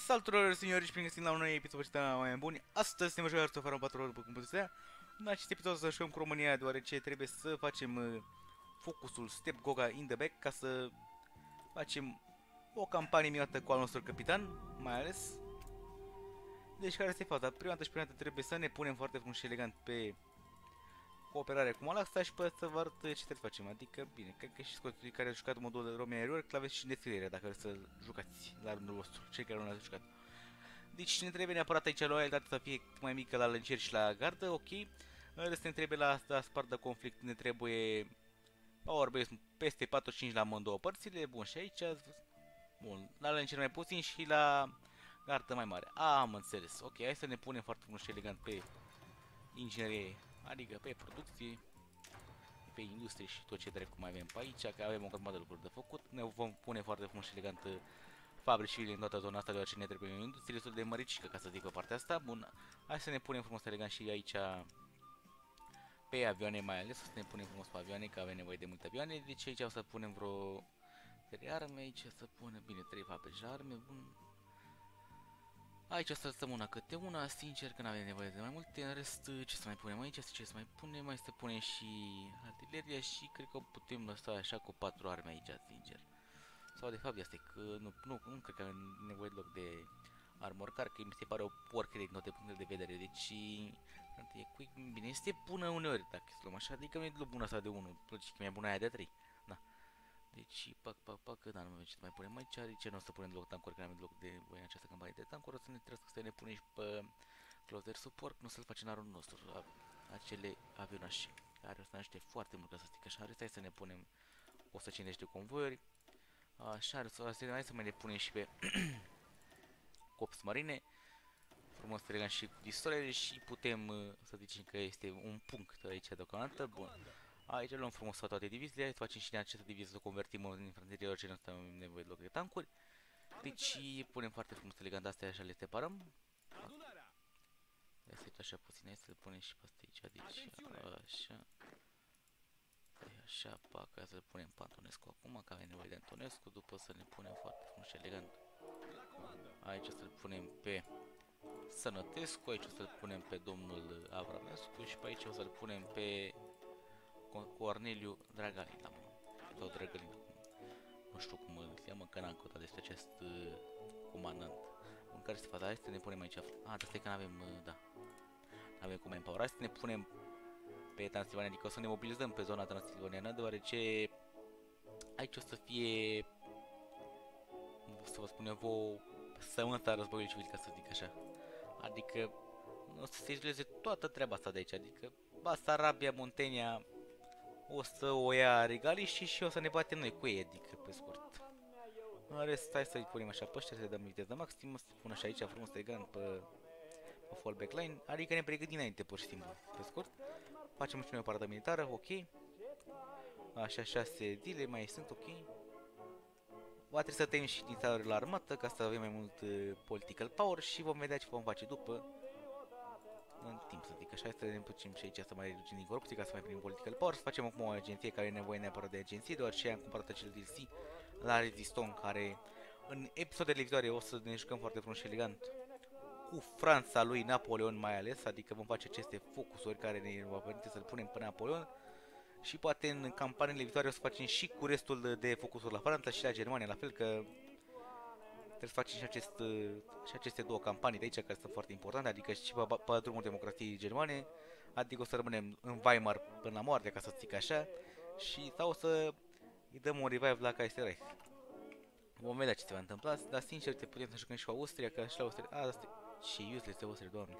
Salutare, signori, și bine găsim la un nou episod de mai buni. Astăzi ne jucăm să farăm 4 ore după cum puteți vedea. În acest episod să jucăm cu România, deoarece trebuie să facem focusul Step Goga in the back ca să facem o campanie minunată cu al nostru capitan, mai ales. Deci care este faza? Prima dată și prima dată trebuie să ne punem foarte frumos și elegant pe cooperare cu Malaxa și pe să vă arăt ce trebuie să facem. Adică, bine, cred că și scoții care au jucat modul de România Error, că l-aveți și în descriere dacă vreți să jucați la rândul vostru, cei care nu l-ați jucat. Deci ne trebuie neapărat aici loialitatea să fie mai mică la lănceri și la gardă, ok. În rest ne trebuie la spart de conflict, ne trebuie power base peste 45 la amândouă părțile. Bun, și aici, bun, la lănceri mai puțin și la gardă mai mare. Am înțeles, ok, hai să ne punem foarte frumos și elegant pe inginerie, adică pe producție, pe industrie și tot ce dracu mai avem pe aici, că avem o grămadă de lucruri de făcut. Ne vom pune foarte frumos și elegant fabricile în toată zona asta, deoarece ne trebuie o industrie destul de măricică, ca să zic pe partea asta. Bun, hai să ne punem frumos elegant și aici pe avioane, mai ales să ne punem frumos pe avioane, că avem nevoie de multe avioane. Deci aici o să punem vreo 3 arme, aici să punem, bine, 3 fabrici la arme, bun. Aici o să lăsăm una câte una, sincer că nu avem nevoie de mai multe. În rest, ce să mai punem aici, ce să mai punem, mai să punem și artileria și cred că putem lăsa așa cu 4 arme aici, sincer. Sau de fapt este că nu cred că am nevoie deloc de armor car, că mi se pare o porcărie din toate punctele de vedere. Deci e quick, bine, este bună uneori dacă să luăm așa, adică nu e deloc bună asta de 1, plăci că mi-e bună aia de 3. Da. Deci pac, da, nu mai ce mai punem aici, de ce nu o să punem deloc tancuri, că n-am deloc de voie în această campanie de tancuri, o să ne trebuie să ne punem și pe closer support, nu să-l facem în arul nostru, acele avionașe, care o să ne aștept foarte mult, ca să zic așa, hai să ne punem 150 de convoiuri. Așa, hai să mai le punem și pe cops marine. Frumos să legăm și cu pistolele și putem să zicem că este un punct aici deocamdată. Bun. Aici luăm frumos toate diviziile, hai să facem și din această divizie să convertim în infanterie, orice nu avem nevoie de loc de tancuri. Deci punem foarte frumos elegant astea, așa le separăm. Hai să așa puțin, hai să le punem și pe astea aici, deci așa. Așa, pac, ca să punem pe Antonescu acum, că avem nevoie de Antonescu, după să ne punem foarte frumos și elegant. Aici o să-l punem pe Sănătescu, aici o să-l punem pe domnul Avramescu și pe aici o să-l punem pe Corneliu Dragalin, sau Drăgălin, nu știu cum îl cheamă, că n-am căutat despre acest comandant. În care se face, hai să ne punem aici, dar stai că n-avem, da, n-avem cum empower, hai să ne punem pe Transilvania, adică o să ne mobilizăm pe zona transilvaniană, deoarece aici o să fie, să vă spun eu, o sămânța războiului civil, ca să zic așa. Adică o să se izoleze toată treaba asta de aici, adică Basarabia, Muntenia o să o ia regaliștii și o să ne batem noi cu ei, adică pe scurt. În rest, hai să-i punem așa pe ăștia, să le dăm viteză maximă, să pun așa aici frumos elegant pe fallback line, adică ne pregătim înainte pur și simplu, pe scurt. Facem și noi o paradă militară, ok. Așa 6 zile mai sunt, ok. Va trebui să tăiem și din țară la armată ca să avem mai mult political power și vom vedea ce vom face după în timp, să zic așa. Hai să ne putem și aici să mai reducem din corupție ca să mai primim political power, să facem acum o agenție care are nevoie neapărat de agenție, deoarece am cumpărat acel DLC la Resiston, care în episoadele viitoare o să ne jucăm foarte frumos și elegant cu Franța lui Napoleon mai ales, adică vom face aceste focusuri care ne va permite să-l punem pe Napoleon. Și poate în campaniile viitoare o să facem și cu restul de focusuri la Franța și la Germania, la fel, că trebuie să facem și aceste două campanii de aici care sunt foarte importante, adică și pe drumul democrației germane, adică o să rămânem în Weimar până la moarte, ca să zic așa, și sau o să îi dăm un revive la Kaiserreich. Vom vedea ce se va întâmpla, dar sincer te putem să jucăm și cu Austria, că și la Austria, asta ce useless de Austria, doamne.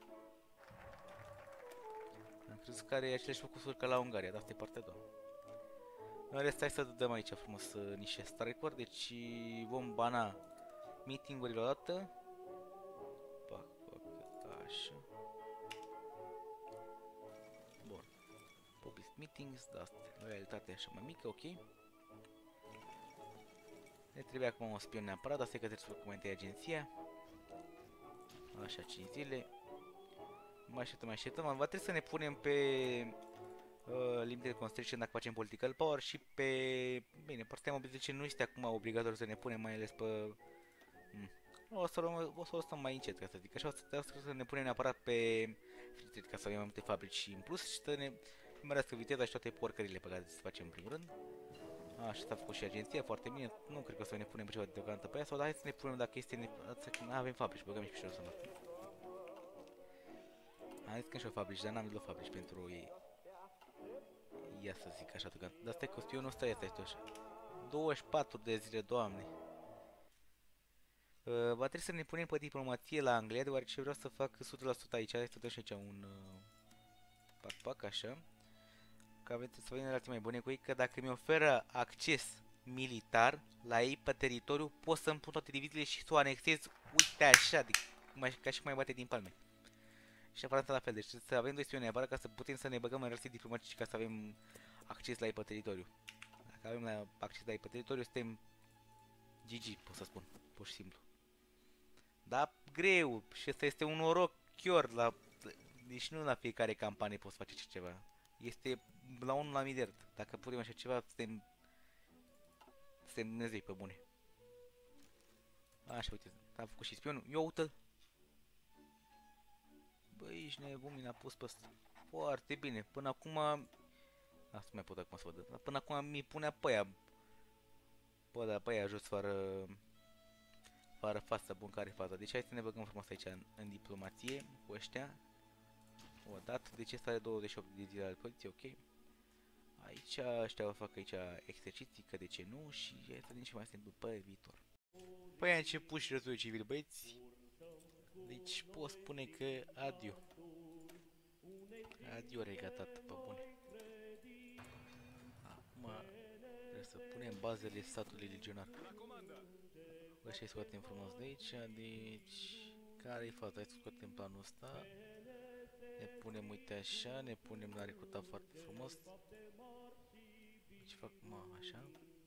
Am crezut că are aceleași focusuri ca la Ungaria, dar asta e partea a doua. În rest, hai să dăm aici frumos niște strike-uri, deci vom bana meeting-urile odată. Pac, așa. Bun. Public meetings, da, asta loialitate așa mai mică, ok. Ne trebuie acum un spion neapărat, asta e că trebuie să documente agenția. Așa, 5 zile. Mai așteptăm, va trebui să ne punem pe limited constriction dacă facem political power și pe, bine, partea mobilizației nu este acum obligatoriu să ne punem, mai ales pe O să o stăm mai încet, ca să zic așa, o să ne punem neapărat pe free ca să avem mai multe fabrici și în plus și să ne mărească viteza și toate porcările pe care să facem în primul rând. Așa s-a făcut și agenția, foarte bine, nu cred că o să ne punem ceva deocamdată pe ea, sau hai să ne punem dacă este, avem fabrici, băgăm și pe și o să mă. Am zis că și o fabrici, dar n-am deloc fabrici pentru ei. Ia să zic așa, dar stai că spionul ăsta este așa. 24 de zile, doamne. Va trebui să ne punem pe diplomație la Anglia, deoarece vreau să fac 100% aici. Hai să dăm și aici un pac așa. Că avem să vedem relații mai bune cu ei, că dacă mi oferă acces militar la ei pe teritoriu, pot să-mi pun toate diviziile și să o anexez, uite așa, ca și mai bate din palme. Și Franța la fel, deci să avem 2 spioni afară ca să putem să ne băgăm în relații diplomatice ca să avem acces la ei pe teritoriu. Dacă avem acces la ei pe teritoriu, suntem GG, pot să spun, pur și simplu. Dar greu, și ăsta este un noroc chiar la... Deci nu la fiecare campanie poți face așa ceva. Este la 1 la miliard. Dacă putem așa ceva, suntem Dumnezei pe bune. Așa, uite, am făcut și spionul. Eu uite-l. Băi, ești nebun, mi l-a pus pe ăsta. Foarte bine. Până acum... Asta mai pot acum să văd. Dar până acum mi punea pe aia. Bă, da, pe aia jos fără față, bun, care faza. Deci hai să ne băgăm frumos aici în diplomație cu ăștia. O dată, deci ăsta are 28 de zile al poziției, ok. Aici ăștia o fac aici exerciții, că de ce nu, și hai să vedem ce mai se întâmplă pe viitor. Păi a început și războiul civil, băieți. Deci pot spune că adio. Adio regatat, pe bune. Acum trebuie să punem bazele statului legionar. Ăștia scoatem frumos de aici, deci... Care-i faza? Hai să scoatem planul ăsta. Ne punem, uite așa, ne punem la recrutat foarte frumos. Deci fac, așa.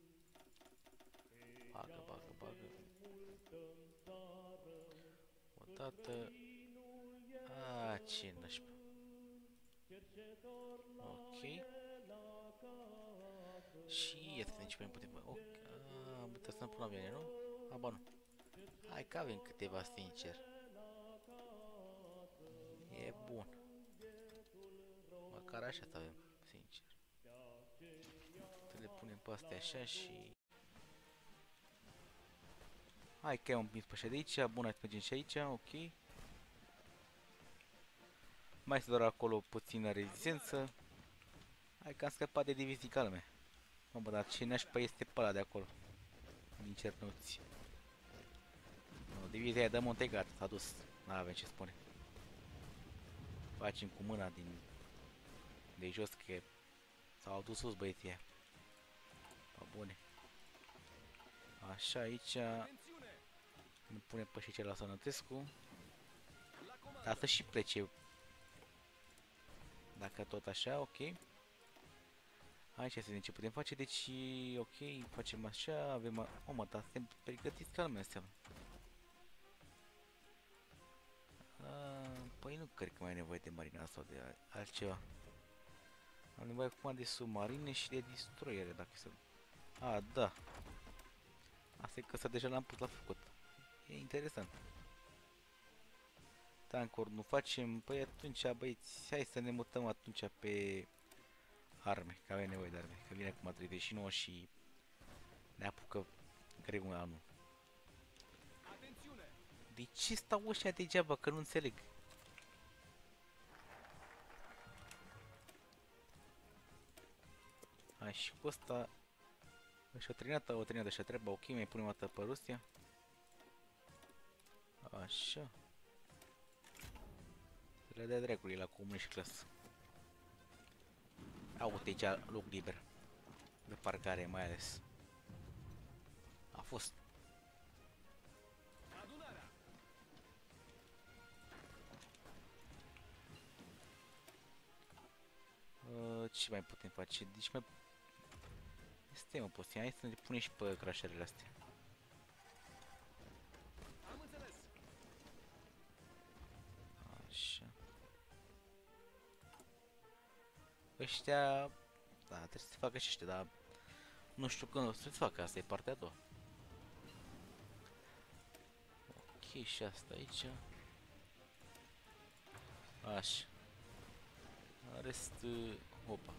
Bagă. Odată. Ce nașpa. Ok. Și iată nici pe putem. Ok. Am uitat să-mi pun avioane, nu? Ba nu. Hai că avem câteva, sincer. E bun. Măcar așa să avem, sincer. Să le punem pe astea așa și... Hai că am împins pe așa de aici, bun, hai să mergem și aici, ok. Mai este doar acolo puțină rezistență. Hai că am scăpat de divizii calme. Bă, dar ce nașpa este pe ăla de acolo? Din Cernuți. Divizia aia de Montegat, s-a dus. N-avem ce spune. Facem cu mâna de jos, că s-au dus sus băieții aia. Pa bune. Așa, aici ne punem pe și la Sănătescu. Dar să și plece. Dacă tot așa, ok. Aici să vedem ce putem face, deci ok, facem așa, avem... mă, dar suntem pregătiți calme înseamnă. Păi nu cred că mai e nevoie de marina sau de altceva. Am nevoie acum de submarine și de destroyere, dacă să... Da. Asta e că ăsta deja l-am pus la făcut. E interesant. Tancuri nu facem, păi atunci, băieți, hai să ne mutăm atunci pe arme, că avem nevoie de arme, că vine acum 39 și ne apucă greu anul. De ce stau ăștia degeaba, că nu înțeleg? Hai și cu ăsta... Și o trenată și-a treaba, ok, mai punem o dată pe Rusia. Așa. Să le dea dracului la comuniști clasă. Uite aici loc liber. De parcare mai ales. A fost. Ce mai putem face? Deci mai... Este mă puțin, hai să ne punem și pe crasherele astea. Așa. Ăștia... Da, trebuie să se facă și ăștia, dar... Nu știu când o să se facă, asta e partea a doua. Ok. și asta aici. Așa. În rest, opa.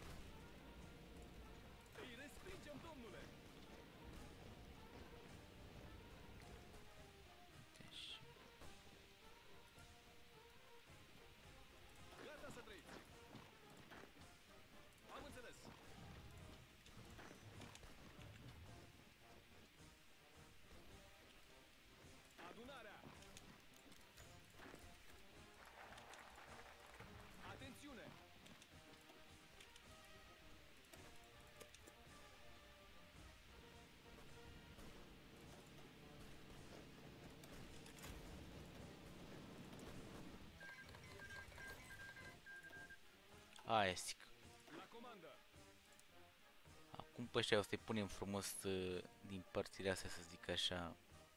Deci, aia zic. Acum pe ăștia o să-i punem frumos din părțile astea, să zic așa.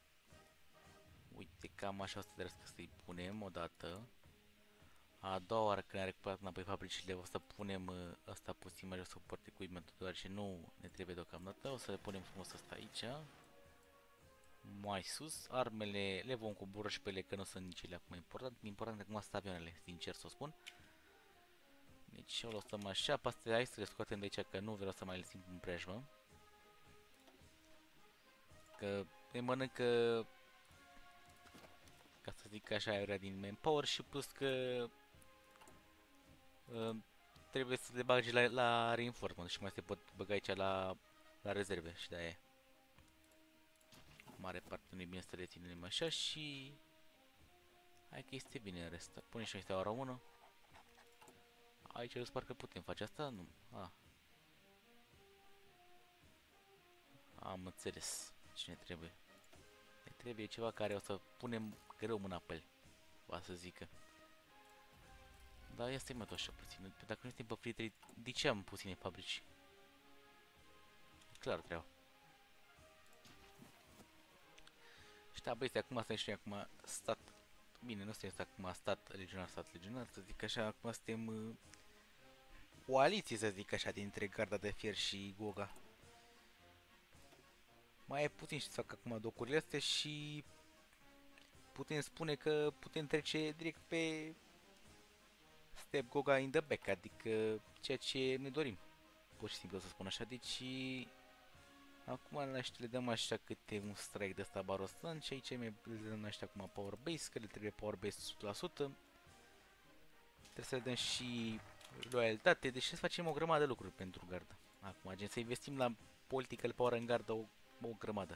Uite, cam așa o să trebuie să-i punem odată. A doua oară când ne-a recuperat înapoi fabricile, o să punem ăsta puțin mai jos suport equipment, deoarece nu ne trebuie deocamdată. O să le punem frumos asta aici. Mai sus, armele le vom coborî și pe ele, că nu sunt nici ele acum important. Important acum sunt avioanele, sincer să o spun. Deci o lăsăm așa, pe astea hai să le scoatem de aici, că nu vreau să mai le simt în preajmă. Că le mănâncă, ca să zic așa, aerea din manpower și plus că trebuie să le bagi la reinforcement și mai se pot băga aici la rezerve și de-aia. Mare parte nu e bine să le ținem așa și hai că este bine în rest. Pune și ăștia ora 1. Aici eu parcă putem face asta? Nu. Am înțeles ce ne trebuie. Ne trebuie ceva care o să punem greu mâna pe el, va să zică. Dar ia stai mă tot așa puțin. Dacă nu suntem pe free trade, de ce am puține fabrici? E clar treaba. Și da, băi, acum suntem și acum stat. Bine, nu suntem acum stat regional, să zic așa. Acum suntem coaliție, să zic așa, dintre Garda de Fier și Goga. Mai e puțin și să fac acum docurile astea și putem spune că putem trece direct pe Step Goga in the back, adică ceea ce ne dorim, pur și simplu să spun așa. Deci acum le dăm așa câte un strike de ăsta Barosan și aici le dăm așa acum Power Base, că le trebuie Power Base 100%. Trebuie să le dăm și loialitate, deci să facem o grămadă de lucruri pentru gardă. Acum, gen să investim la political power în gardă o grămadă.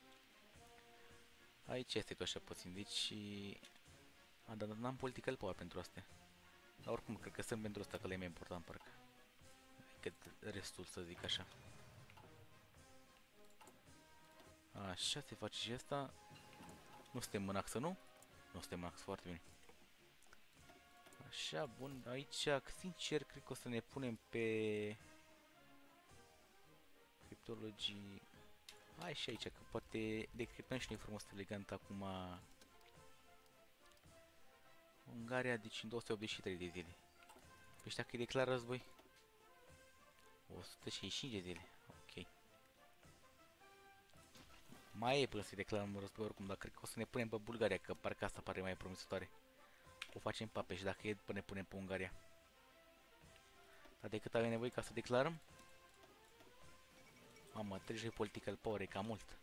Aici este tot așa puțin, deci dar n-am political power pentru astea. Dar oricum, cred că sunt pentru asta, că le e mai important, parcă. Decât restul, să zic așa. Așa, se face și asta. Nu suntem în axă, nu? Nu suntem în axă, foarte bine. Așa, bun, aici, sincer, cred că o să ne punem pe criptologii. Hai și aici, că poate decriptăm și noi frumos elegant acum Ungaria, deci în 283 de zile. Păi știa că îi declară război? 165 de zile, ok. Mai e până să-i declarăm război oricum, dar cred că o să ne punem pe Bulgaria, că parcă asta pare mai promițătoare. O facem pape și dacă e, până ne punem pe Ungaria. Dar de cât avem nevoie ca să declarăm? Mamă, 30 political power, e cam mult.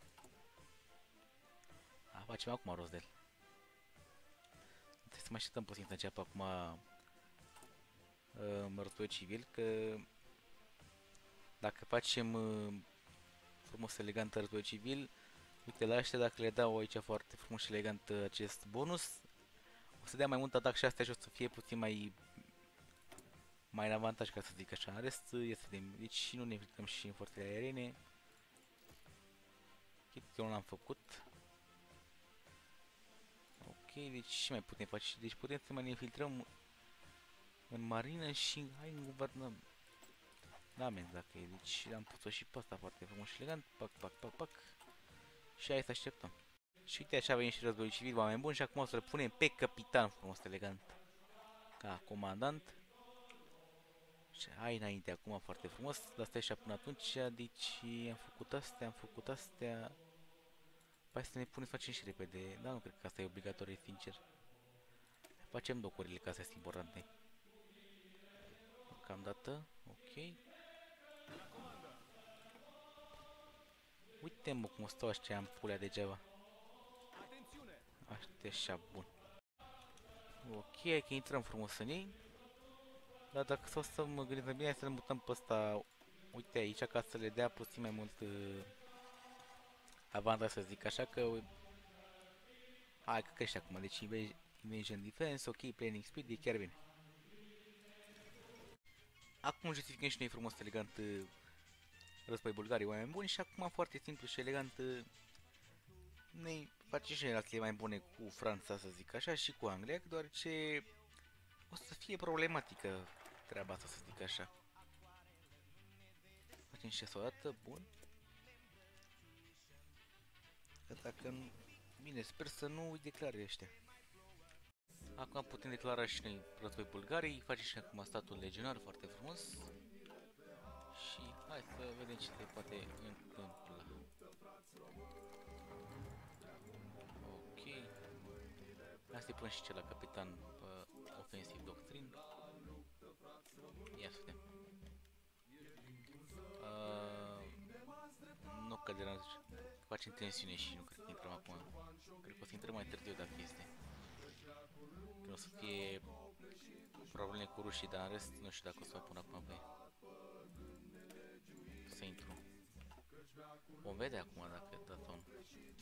Facem acum rost de el. Trebuie să mai așteptăm puțin să înceapă acum războiul civil, că dacă facem frumos elegant războiul civil, uite la ăștia dacă le dau aici foarte frumos și elegant acest bonus, o să dea mai mult atac și astea și o să fie puțin mai în avantaj, ca să zic așa. În rest este de... Deci nu ne implicăm și în forțele aeriene. Chit că nu l-am făcut. Ok, deci ce mai putem face? Deci putem să mai ne infiltrăm în marină și hai în guvernăm. Da, men, dacă e, deci am pus-o și pe asta foarte frumos și elegant. Pac, pac, pac, pac. Și hai să așteptăm. Și uite, așa avem și războiul civil, oameni buni, și acum o să-l punem pe capitan frumos elegant. Ca comandant. Și hai înainte acum foarte frumos, dar stai așa până atunci, deci am făcut astea, Hai să ne punem să facem și repede, dar nu cred că asta e obligatoriu, sincer. Facem docurile ca astea sunt importante. Deocamdată, ok. Uite-mă cum stau ăștia în pulea degeaba. Așa, bun. Ok, hai că intrăm frumos în ei. Dar dacă stau să mă gândesc bine, hai să le mutăm pe ăsta. Uite aici, ca să le dea puțin mai mult avantaj, să zic așa, că... Hai că crește acum, deci Invasion Defense, ok, Planning Speed, e chiar bine. Acum justificăm și noi frumos, elegant, război bulgarii, oameni buni, și acum foarte simplu și elegant ne facem și relațiile mai bune cu Franța, să zic așa, și cu Anglia, deoarece o să fie problematică treaba asta, să zic așa. Facem și asta o dată, bun. Că dacă nu... Bine, sper să nu îi declare ăștia. Acum putem declara și noi război bulgarii, facem și acum statul legionar, foarte frumos. Și hai să vedem ce se poate întâmpla. Ok. Hai să-i pun și ce la capitan pe ofensiv doctrin. Ia să vedem. Nu că deranjează. Facem tensiune și nu cred că intrăm acum. Cred că o să intrăm mai târziu dacă este. Că o să fie probleme cu rușii, dar în rest nu știu dacă o să mă pun acum pe să intru. Vom vedea acum dacă da sau nu.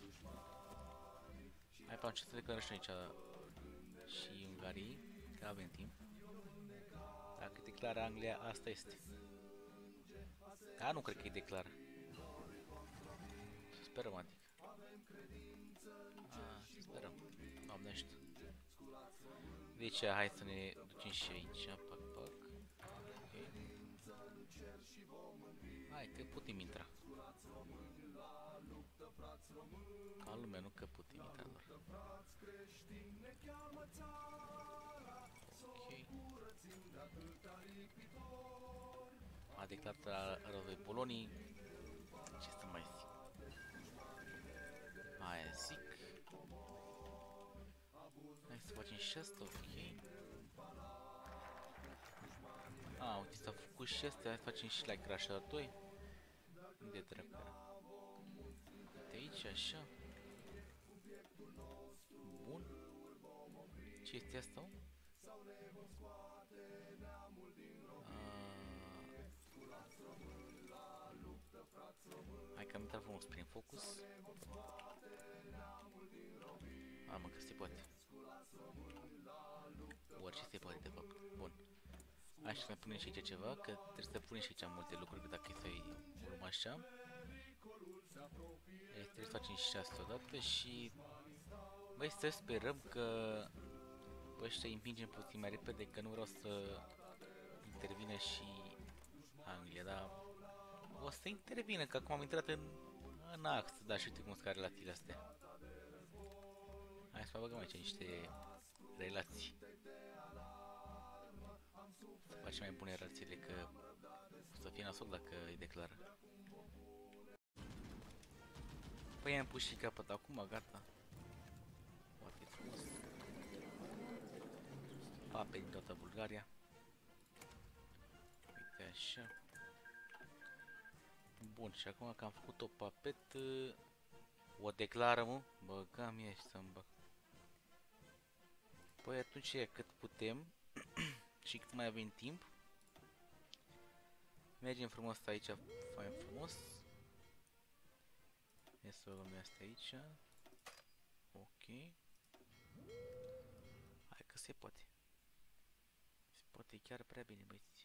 Hai pe ce să declarăm și aici și Ungarii, că avem timp. Dacă declară Anglia, asta este. Da, nu cred că îi declară. Să sperăm, adică. Să sperăm. Doamne știu. Deci, hai să ne ducem și aici. Pac, pac. Okay. Hai că putem intra. Ca lumea, nu că putem intra doar. Ok. A declarat război Polonii. Ce să mai zic? Aia zic. Hai să facem și asta, ok. Uite, s-a făcut și asta, hai să facem și la Crusher 2. Unde dracu era? De aici, așa. Bun. Ce este asta? Hai că am intrat frumos prin focus. Mă, că se poate. Orice se poate, de fapt. Bun. Hai să mai punem și aici ceva, că trebuie să punem și aici multe lucruri, dacă e să-i luăm așa. Trebuie să facem și asta odată și... Băi, să sperăm că pe ăștia îi împingem puțin mai repede, că nu vreau să intervină și Anglia, dar o să intervină, că acum am intrat în ax, dar și uite cum sunt relațiile astea. Hai să mai băgăm aici niște relații. Să facem mai bune relațiile, că o să fie nasol dacă îi declară. Păi am pus și capăt acum, gata. Foarte frumos. Pape din toată Bulgaria. Uite așa. Bun, și acum că am făcut o papetă, o declară, mă? Băgam ea și să-mi bag. Păi atunci e cât putem și cât mai avem timp. Mergem frumos aici, fain frumos. Ia să luăm asta aici. Ok. Hai că se poate. Se poate chiar prea bine, băieți.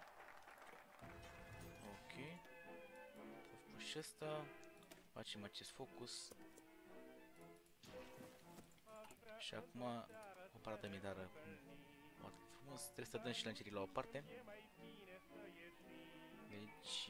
Ok. Să fac și asta. Facem acest focus. Și acum o parată militară foarte frumos. Trebuie să dăm și lancerii la o parte. Deci...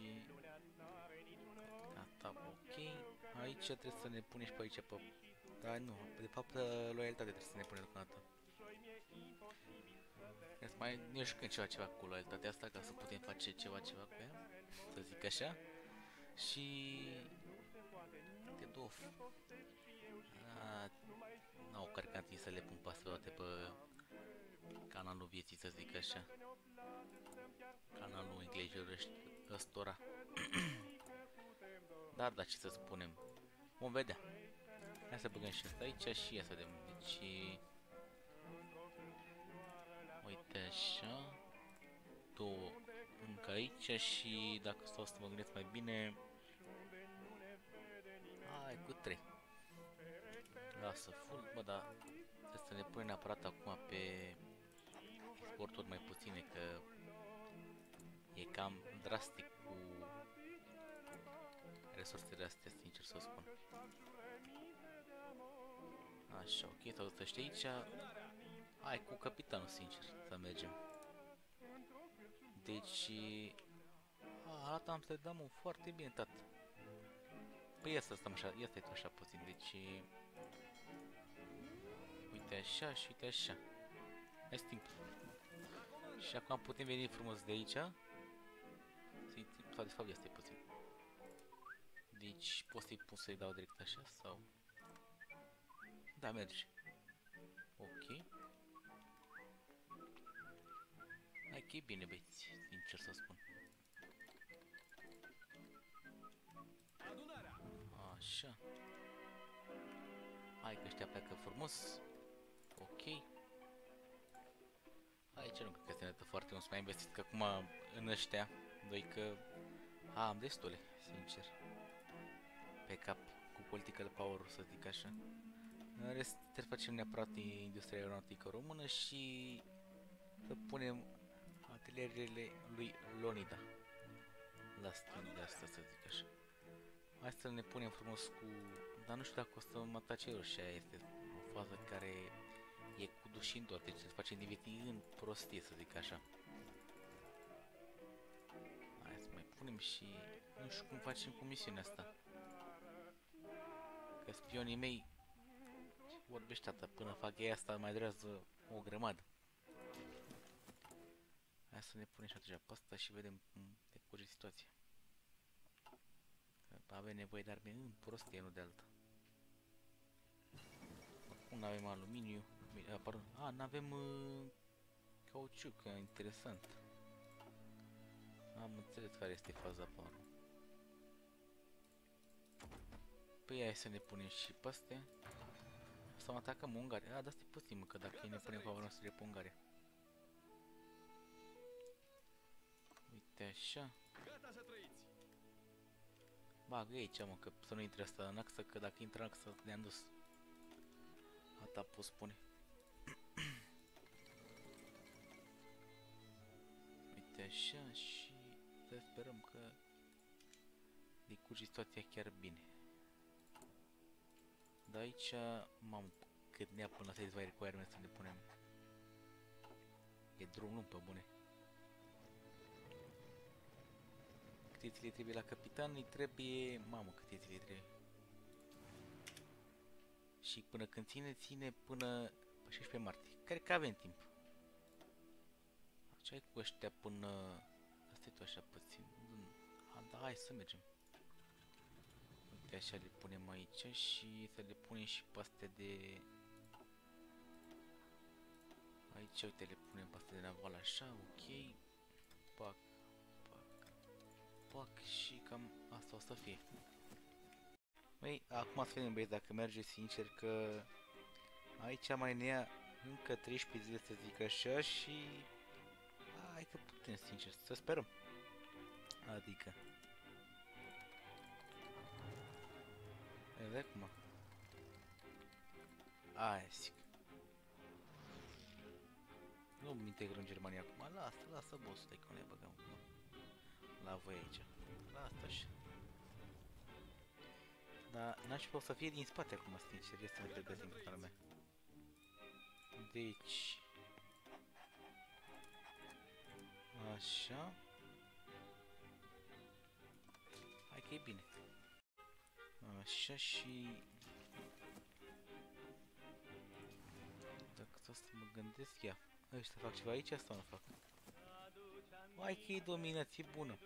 Gata, ok. Aici trebuie să ne punem și pe aici pe... Da, nu, de fapt loialitate trebuie să ne punem deocamdată. Trebuie să mai ne jucăm ceva cu loialitatea asta ca să putem face ceva cu ea, să zic așa. Și... de două carcantii să le pun pe astea toate pe canalul vieții, să zic așa. Canalul englezilor ăstora. Da, ce să spunem. Vom vedea. Hai să băgăm și asta aici și ia să vedem. Deci... Uite așa. Două încă aici și dacă stau să mă gândesc mai bine... Hai cu 3. Lasă full, bă, dar trebuie să ne punem neapărat acum pe exporturi mai puține, că e cam drastic cu resursele astea, sincer să spun. Așa, ok, toată ăștia aici. Hai cu capitanul, sincer, să mergem. Deci... arată Amsterdamul foarte bine, tată. Păi ia să stăm așa, ia stai tu așa puțin, deci... Uite așa și uite așa. Hai timp. Și acum putem veni frumos de aici. Sau de fapt ia stai puțin. Deci pot să-i pun să-i dau direct așa sau... Da, merge. Ok. Hai că e bine, băieți, sincer să spun. Așa. Hai că ăștia pleacă frumos. Ok. Aici nu cred că se arată foarte mult să mai investit, că acum în ăștia doi că am destule, sincer. Pe cap cu political power, să zic așa. În rest trebuie să facem neapărat industria aeronautică română și să punem atelierele lui Lonida la stil de asta, să zic așa. Hai să ne punem frumos cu... Dar nu știu dacă o să mă atace ăștia, este o fază care e cu dușii în toate, deci să facem divertii în prostie, să zic așa. Hai să mai punem și... Nu știu cum facem cu misiunea asta. Că spionii mei... Ce vorbești, tata? Până fac ei asta mai durează o grămadă. Hai să ne punem și atunci pe asta și vedem cum decurge situația. Că avem nevoie de arme în prostie, nu de alta. Acum n-avem aluminiu. Pardon. N-avem cauciuc, interesant. Am înțeles care este faza paru. Păi hai să ne punem și pe astea. Să mă atacăm Ungaria. Dar stai puțin, mă, că dacă ne punem favorul noastră pe Ungaria. Uite așa. Bagă aici, mă, că să nu intre asta în axă, că dacă intră în axă ne-am dus. Ata pot spune. Uite așa și să sperăm că decurge situația chiar bine. Dar aici, mamă, cât ne-a până la satisfy requirement să ne punem. E drum lung pe bune. Câte ți le trebuie la capitan, îi trebuie... Mamă, câte ți le trebuie. Și până când ține până pe 16 martie. Cred că avem timp. Ce ai cu ăștia până... Asta e tu așa puțin. Da, hai să mergem. Uite așa le punem aici și să le punem și pe astea de... Aici, uite, le punem pe astea de naval așa, ok. Pac, pac, pac și cam asta o să fie. Băi, acum să vedem, băieți, dacă merge, sincer, că aici mai ne ia încă 13 zile, să zic așa, și hai că putem, sincer, să sperăm. Adică vezi acum. Aia zic. Nu mi integră în Germania acum. Lasă boss, stai că ne băgăm la voi aici. Lasă așa. Dar n-aș putea să fie din spate acum, sincer, este să ne găsim cu mea. Deci... Așa. Hai că e bine. Așa și... Dacă stau să mă gândesc, ia. Ăștia fac ceva aici sau nu fac? Hai că e dominație bună.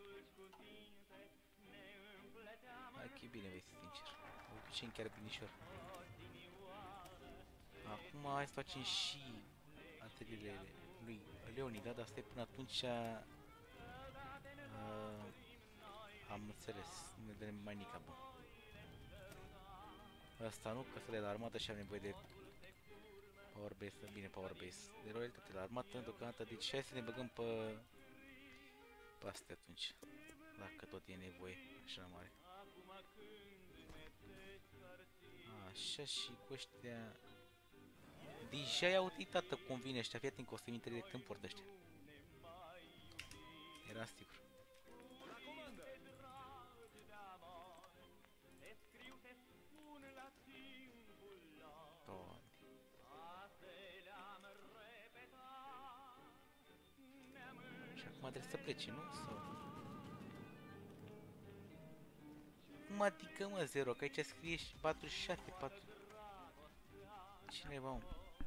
Hai că e bine, vezi, sincer. O ducem chiar binișor. Acum hai să facem și atelierele lui Leonida, dar stai până atunci am înțeles, ne dăm mai nica, bă. Asta nu, că să de la armată și am nevoie de power base, bine power base, de loialitate la armată deocamdată, deci hai să ne băgăm pe astea atunci, dacă tot e nevoie, așa mare. Așa și cu ăștia... Deja i-au uitat, convine ăștia, fii atent că o să intre direct în port ăștia. Era sigur. Doamne. Și acum trebuie să plece, nu? Sau... Cum adică, mă, 0? Că aici scrie și 47, 4... Cineva, mă?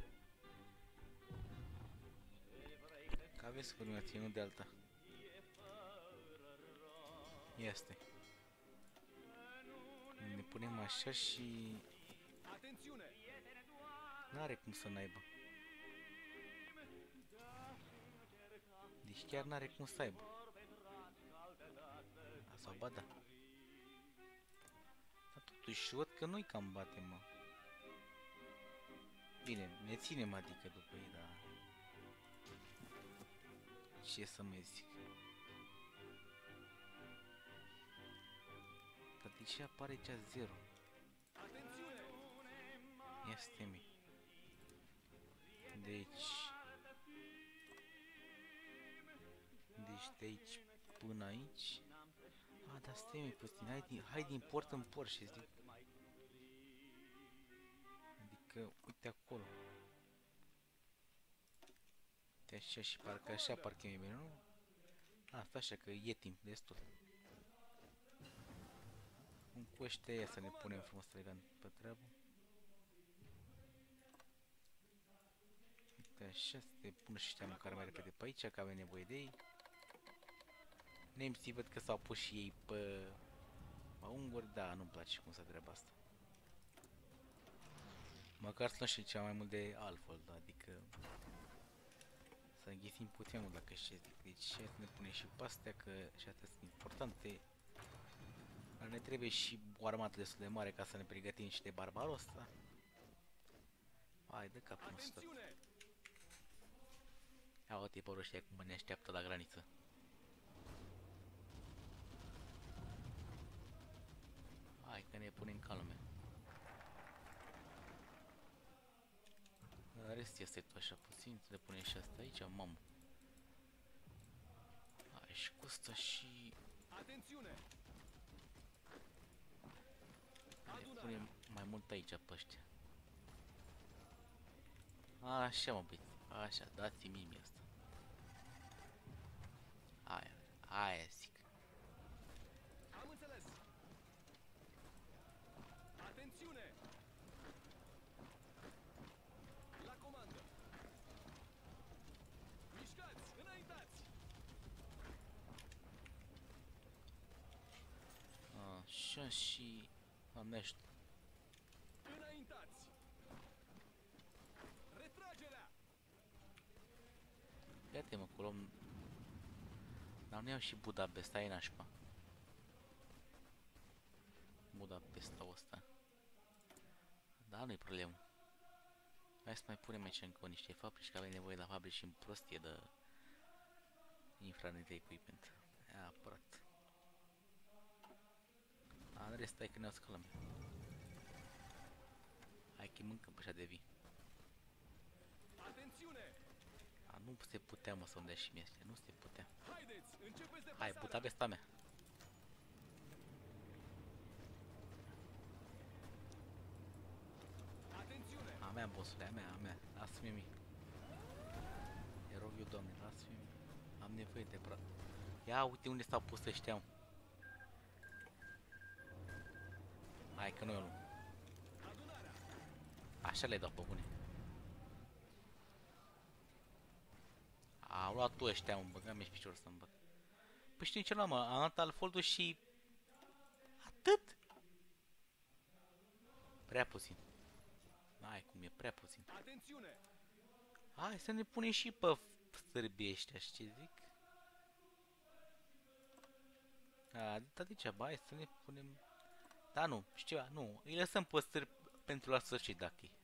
Că aveți combinație, nu de alta. Este. Ne punem așa și... N-are cum să n-aibă. Deci chiar n-are cum să aibă. Sau ba da. Dar totuși văd că nu-i cam bate, mă. Bine, ne ținem adică după ei, dar... Ce să mai zic? Dar de ce apare aici 0? Ia stai, mi. Deci... Deci de aici până aici... A, dar stai, mi, puțin, hai din port în port și zic... Adică, uite acolo. Uite așa și parcă așa, parcă e bine, nu? Asta așa, că e timp destul. Cu ăștia să ne punem frumos elegant pe treabă. Uite așa, să te pună și ăștia măcar mai repede pe aici, că avem nevoie de ei. Nemții văd că s-au pus și ei pe unguri, da, nu-mi place cum se treaba asta. Măcar să nu știu ceva mai mult de altfel, adică să înghițim puțin mult dacă știi. Deci hai să ne punem și pe astea, că și astea sunt importante. Dar ne trebuie și o armată destul de mare ca să ne pregătim și de Barbaros, da? Hai, de capul nostru. Ia uite pe ăștia cum ne așteaptă la graniță. Hai că ne punem calme. Rest este tot așa puțin, le punem și asta aici, mamă. Hai și cu asta și... Le punem mai mult aici pe ăștia. Așa, mă, băieți, așa, dați-mi mie asta. Aia zic. Am înțeles. Atențiune! La comandă. Mișcați, înaintați. Așa și... Amești. Înaintați. Retragerea. Ia-te, mă, acolo. Dar nu iau și Budapesta, e nașpa. Budapesta ăsta. Da, nu-i problemă. Hai să mai punem aici încă niște fabrici, că avem nevoie la fabrici în prostie de infranet equipment. Neapărat. În rest, stai că ne-o scălăm. Hai că mâncăm pe așa de vii. Atențiune! Nu se putea, mă, să unde și mie astea, nu se putea. Haideți, începeți de Hai, Budapesta mea. Atențiune! A mea, bossule, a mea. Lasă-mi mie. Te rog eu, doamne, lasă-mi mie. Am nevoie de brat. Ia uite unde s-au pus ăștia. Hai că nu eu nu. Așa le dau pe bune. Au luat tu ăștia, mă, băgam-mi și piciorul să-mi băg. Păi știi ce, mă, am luat Alfoldul și... Atât? Prea puțin. Hai, cum e prea puțin. Atențiune! Hai să ne punem și pe sârbii ăștia, știi ce zic? Da degeaba, hai să ne punem... Da, nu, știu ceva, nu, îi lăsăm pe sârbi pentru la sfârșit dacă e.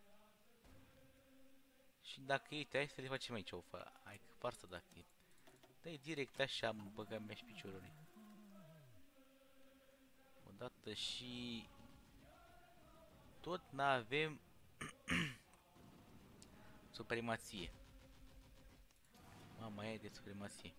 Și dacă e, uite, hai să le facem aici o fă. Hai că farsă dacă e. Dă-i direct așa, mă băgăm mea și piciorului. Odată și... Tot n-avem... supremație. Mama e de supremație.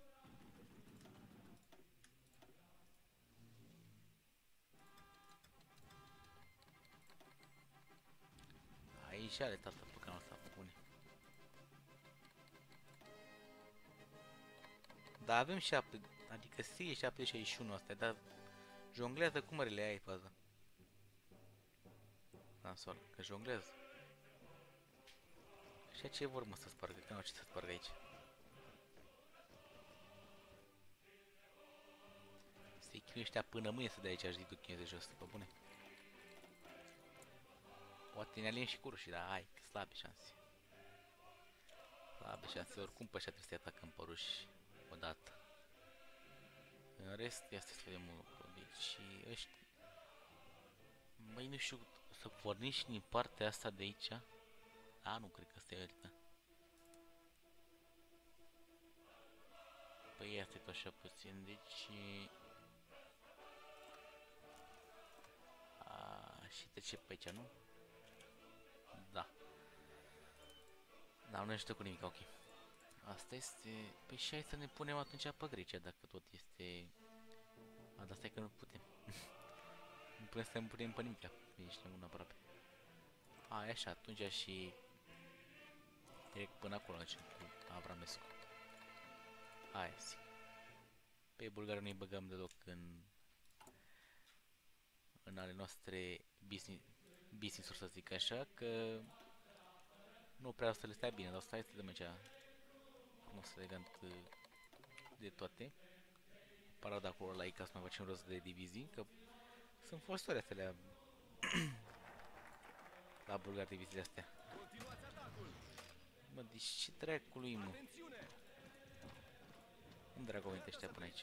Aici are tata pe canalul ăsta, bune. Dar avem 7, adică scrie 761 astea, dar jonglează cu mările, aia e faza. Nasol, că jonglează. Și ce vor mă să spargă, că nu au ce să spargă aici. Se-i chinuie ăștia până mâine să dea aici zidul de jos, pe bune. Poate ne aliem și cu rușii, dar hai, că slabe șanse. Slabe șanse, oricum pe ăștia trebuie să-i atacăm pe ruși odată. În rest, ia să vedem un lucru, deci ăștia... Băi, nu știu, să porniți din partea asta de aici? A, nu cred că asta e altă. Păi ia stai așa puțin, deci... Și trece pe aici, nu? Da. Da, nu știu cu nimic, ok. Asta este... Păi și hai să ne punem atunci pe Grecia, dacă tot este... A, dar stai că nu putem. Nu putem să ne punem pe nimic, ești nebun aproape. A, e așa, atunci și... Direct până acolo, deci, cu Avramescu. Hai, zic. Pe bulgarul nu-i băgăm deloc în ale noastre business-uri, să zic așa, că nu prea o să le stea bine, dar o să stai să dăm aici frumos elegant de toate. Parada acolo la ei ca să mai facem rost de divizii, că sunt folositoare astea la bulgar diviziile astea. Continuați atacul! Mă, deci ce dracului, mă? Atențiune! Cum dracu au venit ăștia până aici?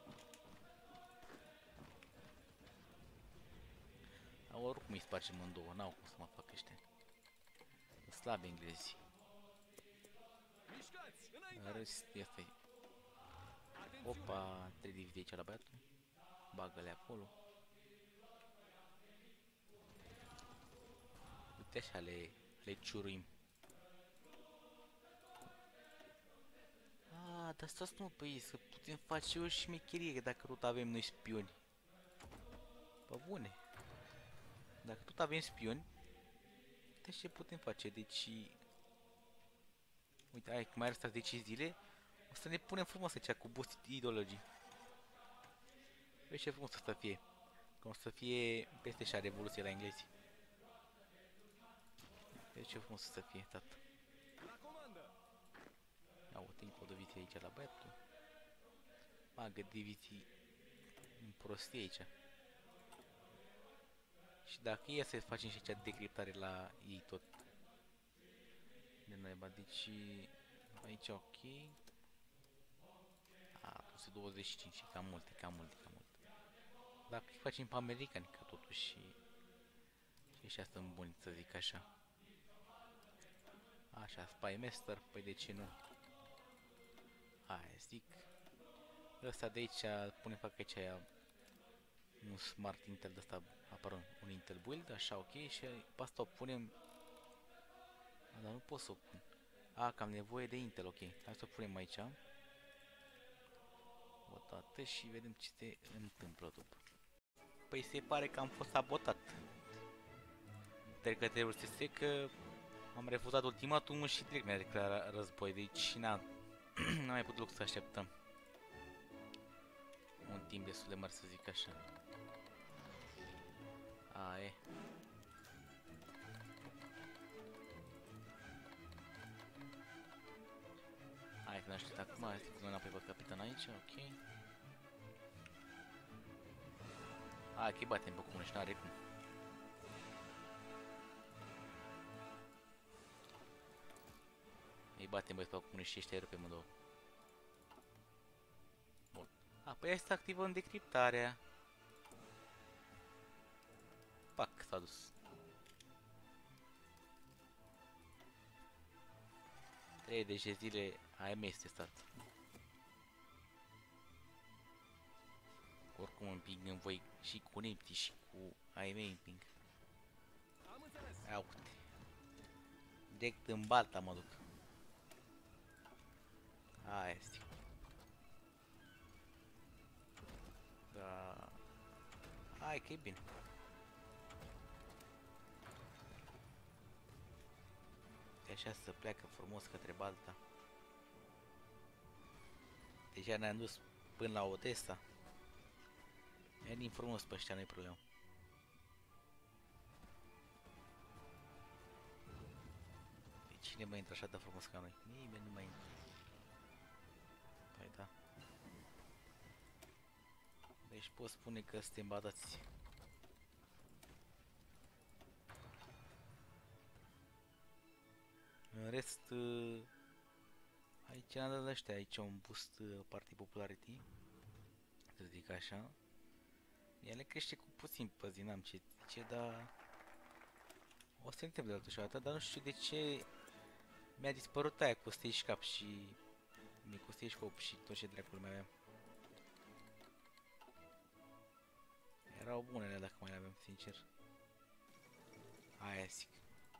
Oricum îi spargem în două, n-au cum să mă fac ăștia. Slabi englezi. Mișcați! În Înainte! rest, asta e. Atențiune! Opa, 3 divizii aici la băiatul. Bagă-le acolo. Uite așa le ciuruim. Dar stați mă pe ei, să putem face o șmecherie dacă tot avem noi spioni. Pă bune. Dacă tot avem spioni, uite ce putem face, deci... Uite, hai, mai restat 10 zile, o să ne punem frumos aici cu boost ideologii. Vezi ce frumos o să fie. Că o să fie peste așa revoluție la englezi. Vezi ce frumos o să fie, tată. La comandă! Ia o timp o divizie aici la băiatul. Bagă divizii în prostie aici. Și dacă e să facem și aici decriptare la ei tot. De naiba, deci aici ok. A, 25, cam multe, cam multe. Dacă îi facem pe americani, că totuși și ăștia sunt buni, să zic așa. Așa, Spy Master, păi de ce nu? Hai, zic. Ăsta de aici, punem fac aici un Smart Intel de ăsta, apără un Intel Build, așa ok, și pe asta o punem. Dar nu pot să o pun. Că am nevoie de Intel, ok. Hai să o punem aici. O dată și vedem ce se întâmplă după. Păi se pare că am fost sabotat de către RSS, că am refuzat ultimatumul și direct mi-a declarat război, deci n-am mai putut să așteptăm un timp destul de mare, să zic așa. E. Hai că n-aștept acum, hai să înapoi pe capitan aici, ok. Hai că-i batem pe comuniști, n-are cum. Îi batem băi, fac comuniști ăștia pe mândouă. Bun. A, păi asta activă în decriptarea. Pac, s-a dus. 3 de zile AM este stat. Oricum împing în voi și cu Nipti și cu AM împing. Am înțeles. Ia uite. Direct în balta mă duc. Aia este. Da. Hai că e bine. E așa să pleacă frumos către balta. Deja ne-am dus până la Odessa. Venim frumos pe ăștia, nu-i problemă. De cine mai intră așa de frumos ca noi? Nimeni nu mai intră. Păi da. Deci pot spune că suntem badați. În rest, aici am dat ăștia, aici un boost Party Popularity, să zic așa. El le crește cu puțin pe zi, n-am ce zice, dar o să întreb de altă dată, dar nu știu de ce mi-a dispărut aia cu stage cap și cu stage cap și tot ce dracul mai aveam. Erau bunele dacă mai le aveam, sincer. Aia zic.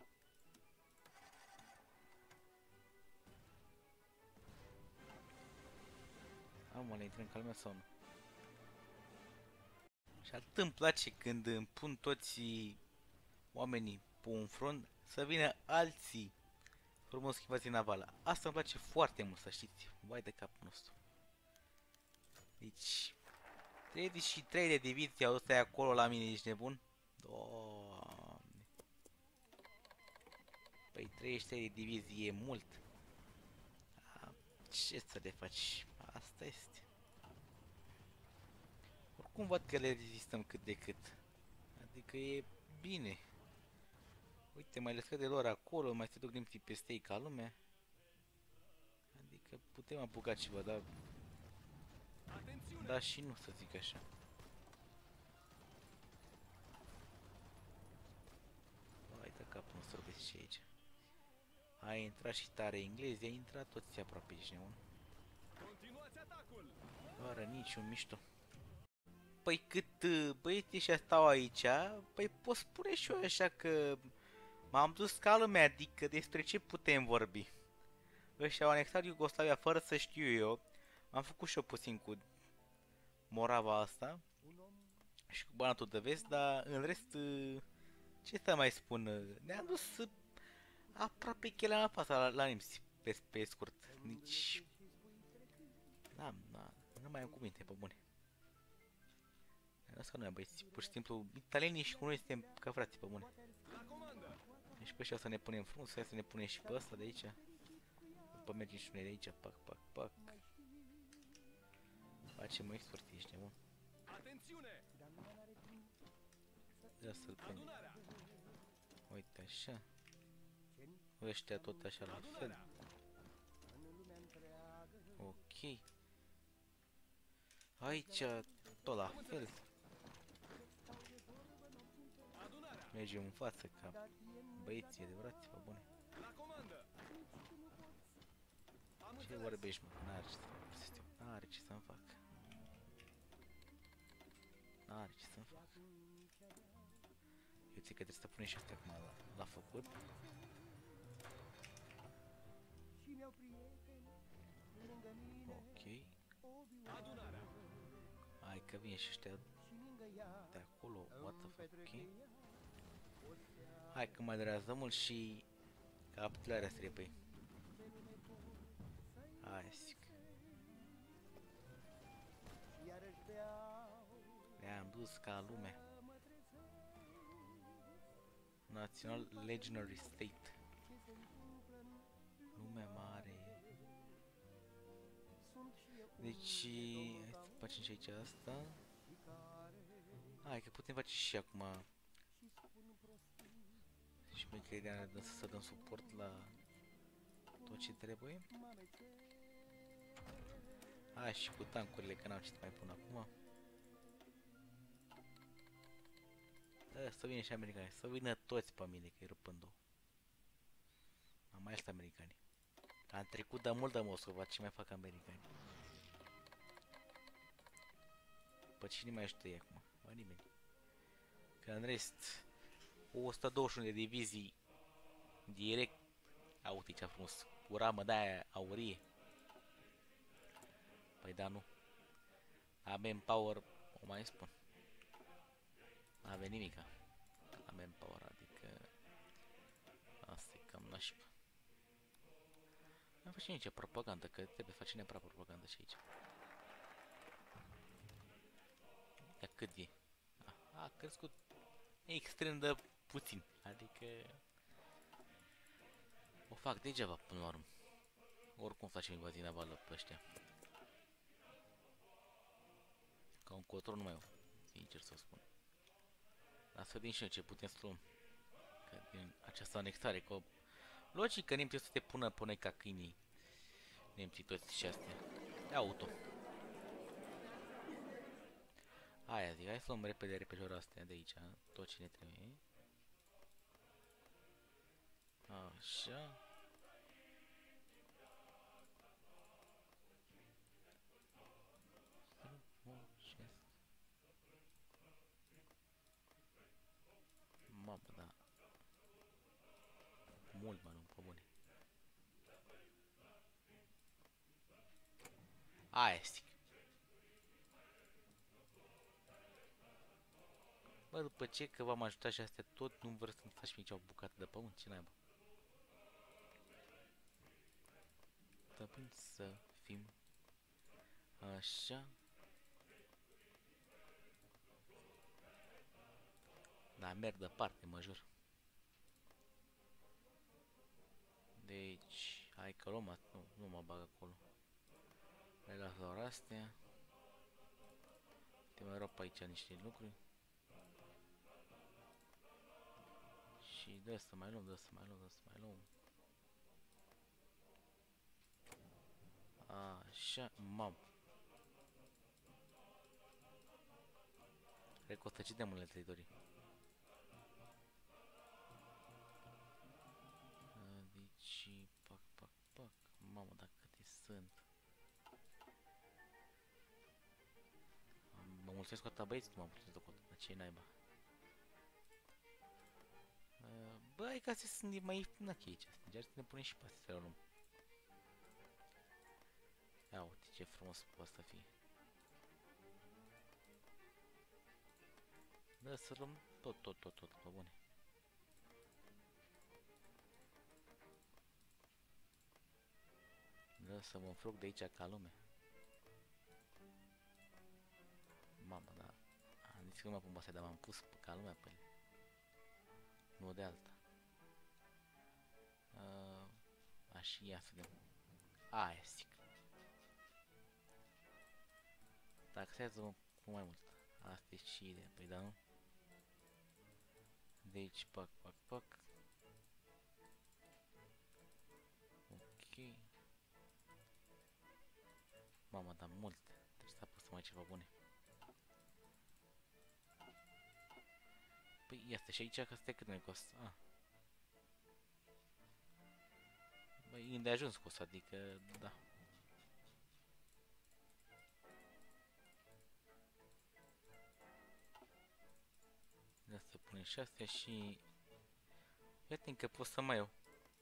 Mă, le intră în calmea sau nu? Și atât îmi place când îmi pun toți oamenii pe un front să vină alții frumos schivați navală. Asta îmi place foarte mult, să știți. Vai de capul nostru. Deci 33 de divizii au stai acolo la mine, ești nebun? Doamne. Păi 33 de divizii e mult. Ce să le faci? Asta este. Oricum văd că le rezistăm cât de cât. Adică e bine. Uite, mai le scade lor acolo, mai se duc nimții peste ei ca lumea. Adică putem apuca ceva, dar... Atențiune. Da și nu, să zic așa. Hai de capul nostru, vezi și aici. A intrat și tare englezi, a intrat toți aproape, ești nebun. Continuați atacul. Doar niciun mișto. Păi cât băieții ăștia stau aici, păi pot spune și eu așa că m-am dus ca lumea, adică despre ce putem vorbi. Ăștia au anexat Iugoslavia fără să știu eu. Am făcut și eu puțin cu Morava asta și cu Banatul de Vest, dar în rest, ce să mai spun, ne-am dus aproape chelia la fața la nimți, pe scurt. Nici... Da, nu mai am cuvinte, pe bune. Asta nu e, băieți, pur și simplu, italienii și cu noi suntem ca frații, pe bune. La comandă. Deci pe ăștia să ne punem frumos, să ne punem și pe ăsta de aici. După mergem și noi de aici, pac, pac, pac. Facem o export, ești nebun. Atențiune. Ia să-l prindem. Adunarea. Uite așa. Ăștia tot așa la fel. Ok. Aici tot la fel. Adunarea. Mergem în față ca băieții adevărați, pe bune. La comandă. Am Ce înțeles. vorbești, mă? N-are ce să-mi fac. N-are ce să-mi fac. Eu zic că trebuie să punem și astea acum la făcut. Ok. Adunarea. Hai că vine și ăștia de acolo. What the fuck, ok. Hai că mai durează mult și capitularea să repăi. Hai, zic. Le-am dus ca lumea. National Legendary State. Lumea mare. Deci, hai să facem și aici asta. Hai că putem face și acum. Și mai că ideea să dăm suport la tot ce trebuie. Hai și cu tancurile, că n-am ce să mai pun acum. Să vină și americani, să vină toți pe mine, că-i rup în două. Am mai ales americani. Am trecut de mult de Moscova, ce mai fac americani? Pe cine mai ajută ei acum? Bă, nimeni. Că în rest, 121 de divizii direct. Uite ce frumos, cu ramă de-aia aurie. Păi da, nu. Avem power, o mai spun. N-avem nimica. Avem power, adică... Asta e cam nașpa. Nu face nici propagandă, că trebuie face neapărat propagandă și aici. Ia cât e? A crescut extrem de puțin, adică... O fac degeaba până la urmă. Oricum facem invazii navală pe ăștia. Ca un control nu mai au, sincer să spun. Dar să vedem și noi ce putem să luăm. Că din această anexare, că... Logic că nemții o să te pună până ca câinii. Nemții toți și astea. Ia auto. Aia zic, hai să luăm repede repejorul astea de aici, tot ce ne trebuie. Așa. Mamă, da. Mult mă, nu, pe bune. Aia stic. Bă, după ce că v-am ajutat și astea tot, nu vor să-mi faci nici o bucată de pământ, ce naiba. Trebuie să fim așa. Da, merg departe, mă jur. Deci, hai că luăm, nu mă bag acolo. Le las doar astea. Te mai rog pe aici niște lucruri. Și dă să mai luăm, dă să mai luăm, dă să mai luăm. Așa, mam. Cred că 100 de multe teritorii. Deci, pac, pac, pac. Mamă, dar câte sunt. Mă mulțumesc cu atâta băieți, nu m-am putut cu atâta, ce naiba. Bă, hai că astea sunt mai ieftină că aici. Deja să ne punem și pe astea să le luăm. Ia uite ce frumos poate să fie. Da, să luăm tot, pe bune. Da, să mă înfrug de aici ca lume. Mamă, da. Am zis că nu mă pun pe astea, dar m-am pus ca lumea pe ele. Nu de alta. Așa, ia să vedem. Aia, zic. Taxează-mă cu mai mult. Asta e și ideea, păi da, nu? Deci, pac, pac, pac. Ok. Mamă, dar multe. Trebuie să apăsăm mai ceva bune. Păi, ia și aici, că stai cât ne costă. Băi, unde ajuns cu asta, adică, da. Ia să punem și astea și... Iată că pot să mai iau.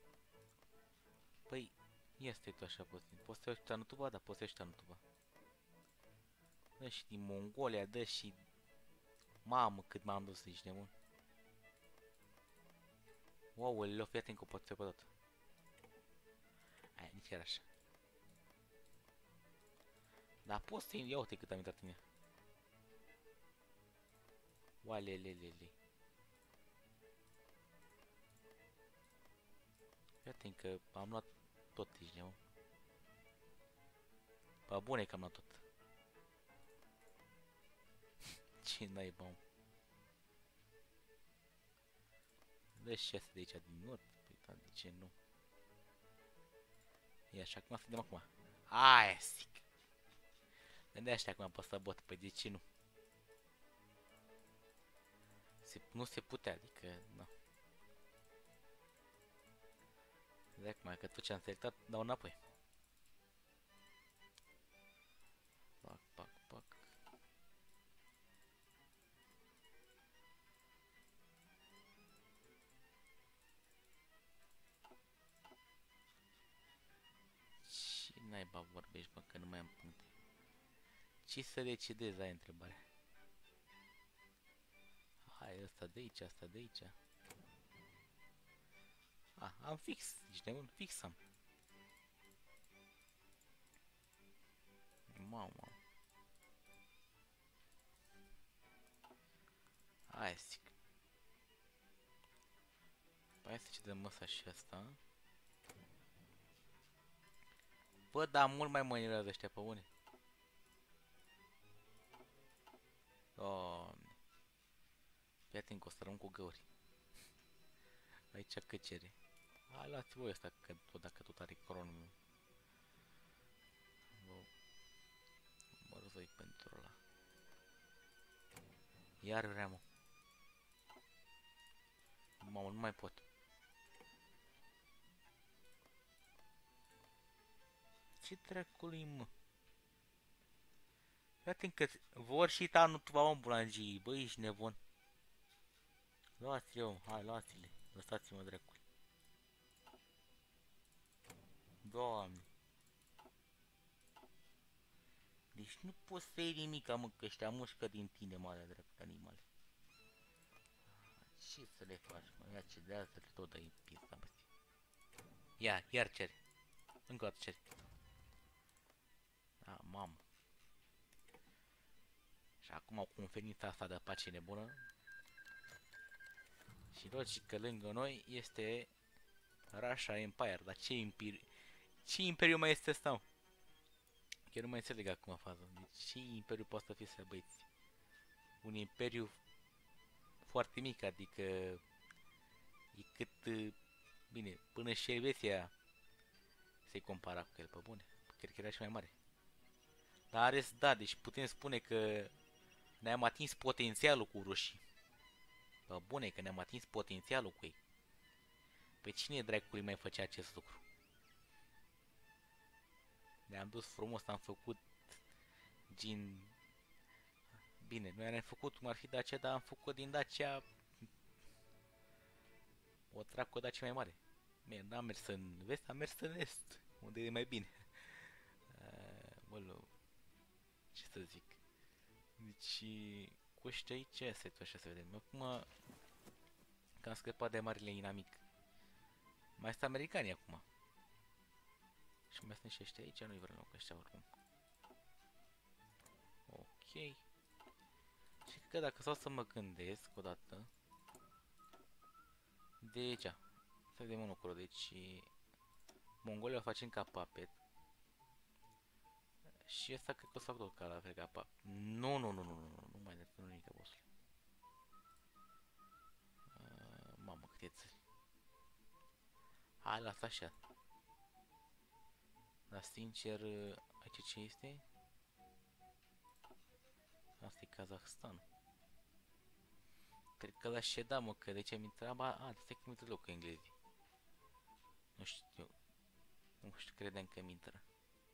Păi, ia stai tu așa puțin. Poți să iau și Tanutuba? Da, poți să iau și Tanutuba. Dă și din Mongolia, dă și... Mamă, cât m-am dus, ești nebun. Wow, le-o fi atent că o pot să pe tot. Aia, nici chiar așa. Dar poți să ia uite cât am intrat în ea. Oalelelele. Iată că am luat tot, ești nebun. Bă, bune că am luat tot. Ce naiba, mă. Dă și astea de aici din nord. Păi, da, de ce nu? Ia, și acum să vedem acum. Aia, zic. Gândește acum pe ăsta bot, păi de ce nu? Nu se putea, adică, nu. Zic acum că tot ce am selectat, dau înapoi. Pac, pac, pac. Ce naiba vorbești, bă, că nu mai am puncte. Ce să decidezi, ai întrebare. Hai, ăsta de aici, asta de aici. Ah, am fix, ești nebun, fix am. Mamă. Hai, zic. Hai să cedăm ăsta și ăsta. Bă, dar mult mai mă enervează ăștia pe bune. Doamne. Fii atent că o să rămân cu găuri. Aici că cere. Hai, luați voi ăsta, că tot, dacă tot are cronul. Mă răzoi pentru ăla. Iar vrea, mă. Mamă, nu mai pot. Ce dracului, mă? Fii atent că vor și tanul tu va ambulangii, bă, ești nebun. Luați-le, hai, luați-le. Lăsați-mă, dracului. Doamne. Deci nu poți să iei nimica, mă, că ăștia mușcă din tine, mare drept animale. Ce să le faci, mă? Ia ce de asta le tot dai în pista, mă. Ia, iar ceri. Încă o dată ceri. Da, mamă. Și acum au conferit asta de pace nebună. Și logic că lângă noi este Russia Empire. Dar ce imperiu mai este ăsta, mă? Chiar nu mai înțeleg acum faza. Deci ce imperiu poate să fie să băieți? Un imperiu foarte mic, adică e cât, bine, până și Elveția se compara cu el, pe bune. Cred că era și mai mare. Dar are, da, deci putem spune că ne-am atins potențialul cu rușii. Pe bune, că ne-am atins potențialul cu ei. Pe cine dracului mai făcea acest lucru? Ne-am dus frumos, am făcut gen... Bine, noi am făcut cum ar fi Dacia, dar am făcut din Dacia o tracă Dacia mai mare. Bine, n-am mers în vest, am mers în est, unde e mai bine. Bă, ce să zic. Deci, cu ăștia aici, ce este așa să vedem. Acum, că am scăpat de marile inamic. Mai sunt americani acum. Și mai sunt și ăștia aici, nu-i vreau cu ăștia oricum. Ok. Și cred că dacă stau să mă gândesc odată. De aici. Să vedem unul acolo, deci... Mongolia o facem ca puppet. Și ăsta cred că o să fac tot ca la fel ca puppet. Nu, nu mai de nu nimic, bossul. Mamă, câte țări. Hai, lasă așa. Dar sincer, aici ce este? Asta e Kazahstan. Cred că l-aș ședa, mă, că de ce mi intra... A, stai că mi intră loc englezii. Nu știu. Nu știu, credeam că mi intră.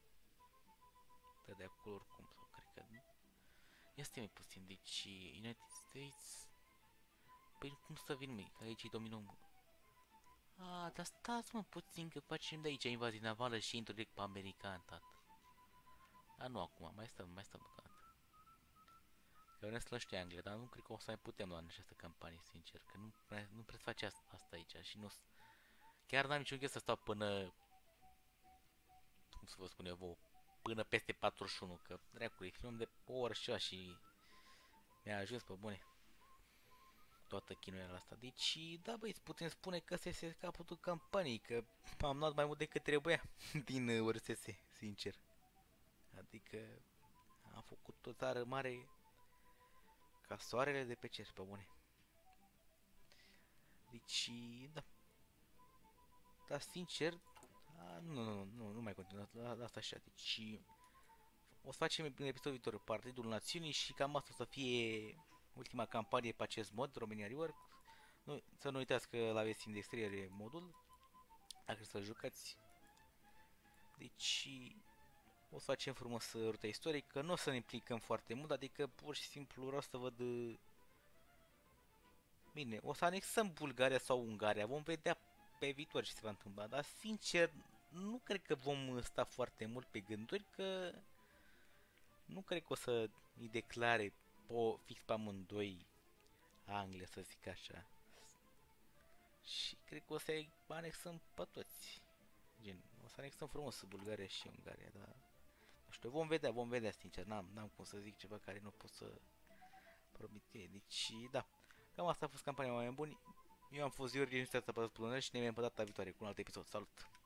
Dă de acolo oricum, sau cred că nu. Ia stai mai puțin, deci United States... Păi cum să vin, măi? Aici e dominul... A, dar stați, mă, puțin, că facem de aici invazii navală și intru direct pe american, tată. A, nu acum, mai stăm că că vrem să ăștia Anglia, dar nu cred că o să mai putem lua în această campanie, sincer, că nu prea face asta aici și nu... Chiar n-am niciun chef să stau până... Cum să vă spun eu vouă? Până peste 41, că dracului, filmăm de o oră și ceva și... Mi-a ajuns pe bune. Toată chinuiala asta. Deci, da băi, putem spune că ăsta este capătul campaniei, că am luat mai mult decât trebuia din URSS, sincer. Adică am făcut o țară mare ca soarele de pe cer, pe bune. Deci, da. Dar sincer, nu mai asta așa, deci o să facem în episodul viitor Partidul Națiunii și cam asta o să fie ultima campanie pe acest mod, Romania Rework. Nu, să nu uitați că la aveți în descriere modul, dacă să jucați. Deci o să facem frumos ruta istorică, nu o să ne implicăm foarte mult, adică pur și simplu vreau să văd. Bine, o să anexăm Bulgaria sau Ungaria, vom vedea pe viitor ce se va întâmpla, dar sincer nu cred că vom sta foarte mult pe gânduri, că nu cred că o să îi declare fix pe amândoi Anglia, să zic așa. Și cred că o să anexăm pe toți. Gen, o să anexăm frumos Bulgaria și Ungaria, dar nu știu, vom vedea sincer, n-am cum să zic ceva care nu pot să promit că e. Deci, da, cam asta a fost campania, oameni buni. Eu am fost George, nu uitați să apăsați pe și ne vedem pe data viitoare cu un alt episod. Salut!